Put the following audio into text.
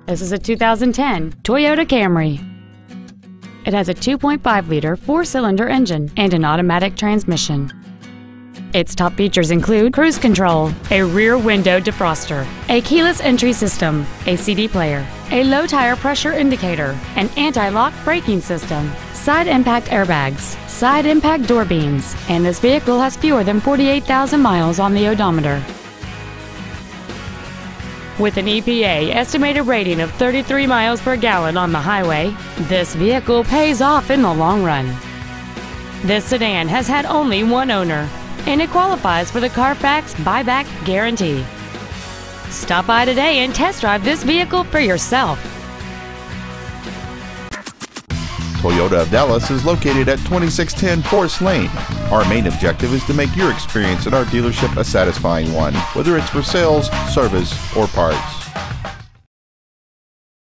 This is a 2010 Toyota Camry. It has a 2.5-liter four-cylinder engine and an automatic transmission. Its top features include cruise control, a rear window defroster, a keyless entry system, a CD player, a low tire pressure indicator, an anti-lock braking system, side impact airbags, side impact door beams, and this vehicle has fewer than 48,000 miles on the odometer. With an EPA estimated rating of 33 miles per gallon on the highway, this vehicle pays off in the long run. This sedan has had only one owner, and it qualifies for the Carfax buyback guarantee. Stop by today and test drive this vehicle for yourself. Toyota of Dallas is located at 2610 Forest Lane. Our main objective is to make your experience at our dealership a satisfying one, whether it's for sales, service, or parts.